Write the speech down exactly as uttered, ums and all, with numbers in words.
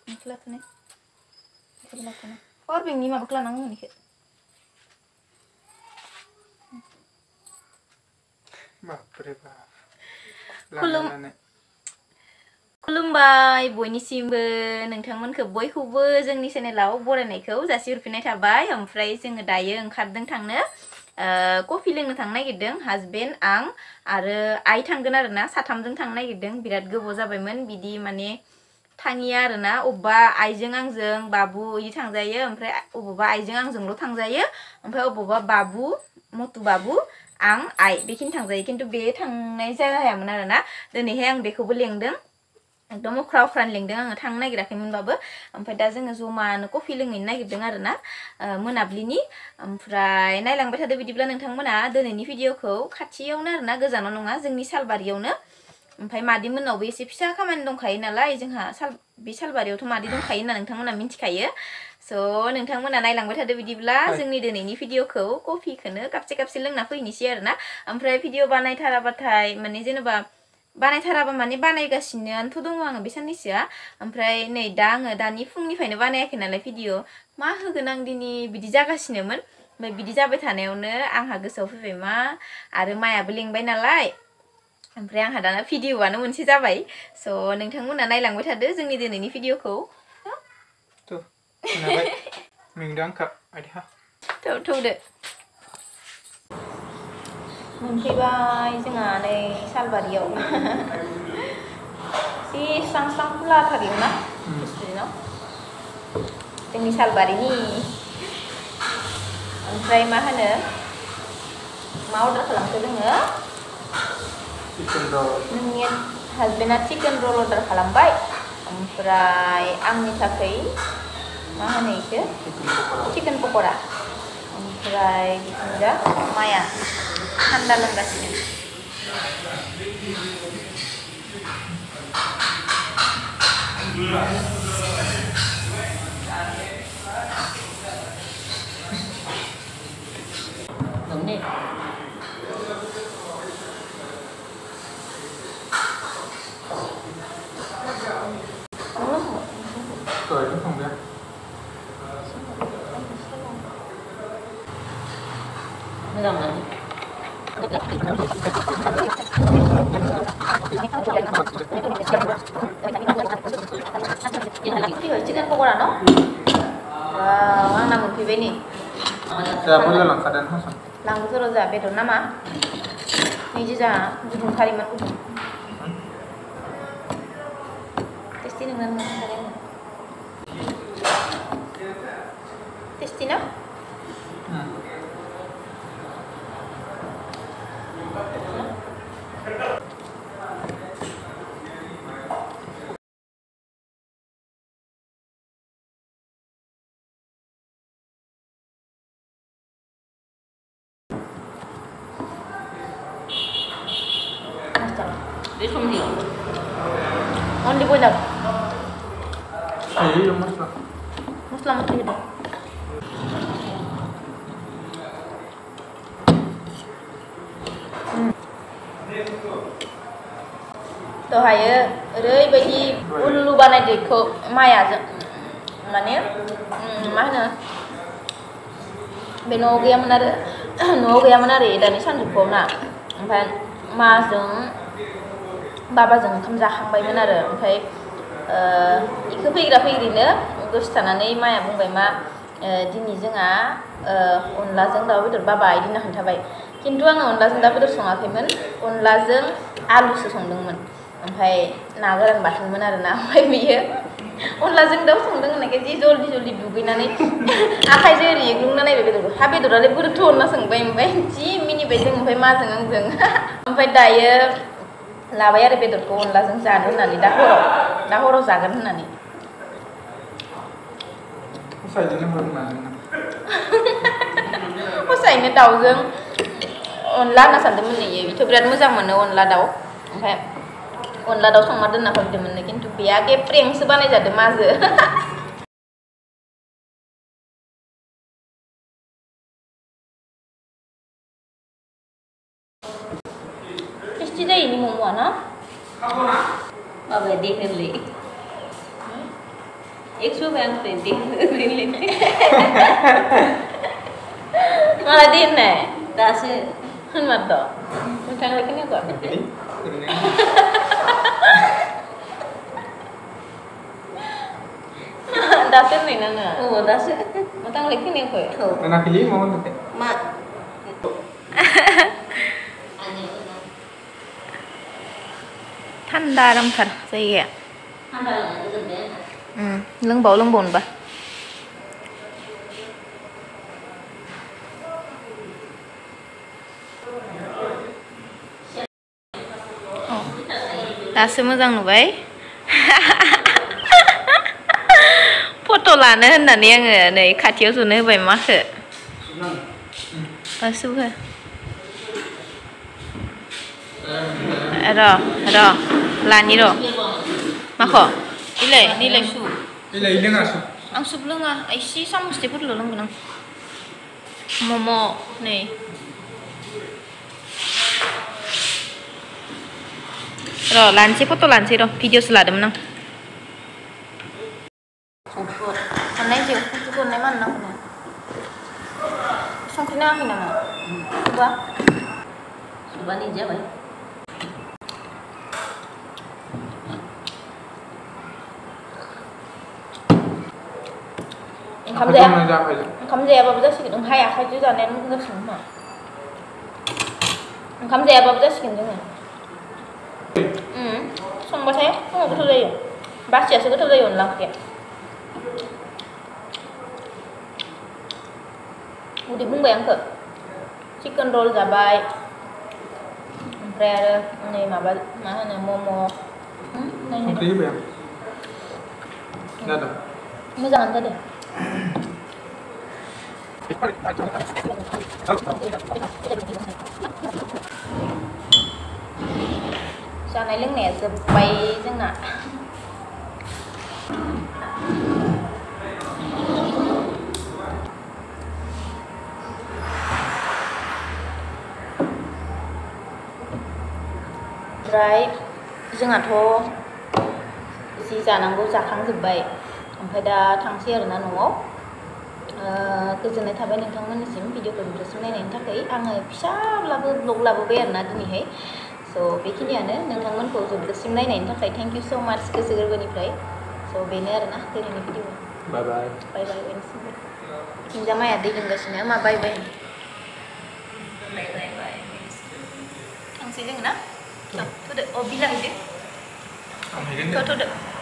Makhluknya, makhluknya. Or bingung mah makhluk nanggung nih. Baper bap. Kulum, खुलुमबाय बयनिसिमबो नोंथांमोनखौ बयखौबो जोंनि चेनेलाव बरायनायखौ जासिहरफिननाय थाबाय ओमफ्राय जोङो दायो ओंखारदों थांनो कफि लोंनो थांनो नागिरदों हासबेन्ड आं आरो आइ थांगोन आरोना साथामजों थांनो नागिरदों बिराद गोबाव जाबायमोन बिदि माने थाङिया आरोना अब्बा आइजों आंजों बाबु इदि थांजायो ओमफ्राय अबबा आइजों आंजोंल' थांजायो ओमफ्राय अबबा बाबु मटु बाबु आं आइ बेखिनि थांजायो खिन्थु बे थांनाय जायामोन आरोना दिनैहाय आं बेखौबो लेंदों एकदम अख्रा अख्रानो लेंदों आङो थांनो नागिराखैमोनबाबो ओमफ्राय दा जोङो जमानो कफि लोंहैनो नागिरदों आरोना मोनाब्लिनि ओमफ्राय नायलांबाय थादो बिदिब्ला नोंथांमोना दिनैनि भिडिअखौ खाथियावनो आरोना गोजानाव नङा जोंनि सालबारियावनो ओमफ्राय मादै मोननावबो एसे फिसा खामानि दंखायो नालाय जोंहा साल बे सालबारियावथ' मादै दंखायो होनना नोंथांमोना मिन्थिखायो स' नोंथांमोना नायलांबाय थादो बिदिब्ला जोंनि दिनैनि भिडिअखौ कफिखौनो कापसे कापसे लोंना फैनोसै आरोना ओमफ्राय भिडिअ बानायथाराबाथाय माने जेनेबा बानायथाराबा माने बानायगासिनोआनोथ' दङ आङो बे साननैसोआ ओमफ्राय नै दा आङो दानि फुंनिफ्रायनो बानायाखै नालाय भिडिअ मा होगोन आं दिनै बिदि जागासिनोमोन ओमफ्राय बिदि जाबाय थानायावनो आंहा गोसोआव फैबाय मा आरो मायाबो लेंबाय नालाय ओमफ्राय आंहा दाना भिडिअआनो मोनसे जाबाय स' नोंथांमोना नायलांबाय थादो जोंनि दिनैनि भिडिअखौ थ' खोनाबाय मेंदों आंखा आइहा थौ थौदो मोनफैबाय जोंहा नै सालबारियाव जि स्रां स्रां खुलाथारलै ना स्टुडेन्टआव जोंनि सालबारिनि ओमफ्राय मा होनो मा अर्डार खालामखो जोङो चिकेन रल नोंनि हासबेन्डआ चिकेन रल अर्डार खालामबाय ओमफ्राय आंनि थाखाय मा होनो इखो चिकेन पक'रा ओमफ्राय बिथिंजा माया थान्दा लोंगासिनो Đúng Cười nó không biết Nó làm gì? Chicken pokora no? Wow, ang namun pibe ni. Saya boleh langkadan Hasan. Langgu terus ya bedo nama. Ni je ja, gudung kariman gudung. Testi dengan kalian. Testi na? Dia không hiểu. On đi bôi đập. Iya, masla. Masla mesti gitu. Tuh hayo, rei bagi ulu banai deko maya aja. Mana? Mana? Beno gaya mana? No gaya mana re? Dan isan jupo na. Oke, masung. बाबाजों ओंखाम जाखांबायमोन आरो ओमफ्राय इखौ फैग्रा फैग्रिनो दसे थानानै माया बुंबाय मा दिनै जोंहा अनलाजों दाउ बेदर बाबा इदि होनना खोन्थाबाय खिन्थु आङो अनलाजों दाउ बेदर सङाखैमोन अनलाजों आलुसो संदोंमोन ओमफ्राय ना गोरान बाथोनमोन आरोना ओमफ्राय बियो अनलाजों दाउ संदों होननायखाय जि जल्दि जल्दि दुगैनानै आखाइजों ओरै एग्लुंना नायबाय बेदरखौ हा बेदरालाय बोरैथो होनना सोंबाय ओमफ्राय जि मिनिबाय जों ओमफ्राय माजों आंजों ओमफ्राय दायो लाबाय आरो बेदरखौ अनलाजों जानो होननानै दा हराव दा हराव जागोन होननानै Husayनो मोनमाजों हसायैनो दाउजों अनला होनना सानदोंमोन इयो बिथ' बिराद मोजां मोनो अनला दाउ ओमफ्राय अनला दाउ संना दोनना हरदोंमोन खिन्थु बेया गेप्रेंसो बानायजादों माजो टेस्टि जायो नि मम'आ ना माबायदि होनलै Extra yang printing printing. Malah din nih. Dasi. Kan mata. Macam lagi ni kok. Ini. Ini. Dasi nih nana. Oh, dasi. Macam lagi ni kok. Oh. Anak ini mau nanti. Mak. Thanda lắm thật, gì vậy? Ăn rồi là cái gì đấy. Ừ, lưng bầu lưng bồn bà. 다시 모장 누바이? 포토 라는 한다니 양을 내 같이 오서는 왜 마크? 아 수해. Rồi, rồi, là như rồi. Mà khổ. Đi lấy, đi lấy su. Ini lagi dengar sih. Ang sub lưng à, ai xí xong mesti put lưng benang. Momo nih. Rồi, lan sih foto lan sih rồi, video selada menang. Support. Con này chịu, con này mà nóng nè. Xong khi nào khi nào mà? Coba. Coba nih aja, Bay. Không dễ. Apa Không dễ bao giờ sẽ đừng hay à, hay chứ giờ nên nó sống mà. Không dễ bao giờ sẽ đừng này. Ừ, xong bao thế, không có thứ gì. Bác sẽ có thứ gì ổn lắm kìa. Udah bung bayang ke chicken roll jabai. Ompre ini mabal mana momo. Hmm, Nanti ini. ya. Nggak ada. Ini jangan tadi. Sau này lưng nè sụp bay chứ nè. Oमफ्राय जोंहाथ' जि जानांगौ जाखांजोब्बाय ओमफ्राय दा थांसै आरोना न'आव गोजोननाय थाबाय नोंथांमोननिसिम भिडिअखौ जोबजासिम नायनायनि थाखाय आङो फिसाब्लाबो ब्लग लाबोबाय आरोना दिनैहाय स' बेखिनियानो नोंथांमोनखौ जोबजासिम नायनायनि थाखाय थेंक इउ स' माच गोसो गोरबोनिफ्राय स' बेनो आरोना दिनैनि video Bye bye. Bye bye बायनिसिमबो हिनजामाया दै लोंगासिनो मा बाय बाय बाय बाय बाय थांसै जोङो ना थ' थ'दो अ बिलाइ दे Kamu ini. थ' थ'दो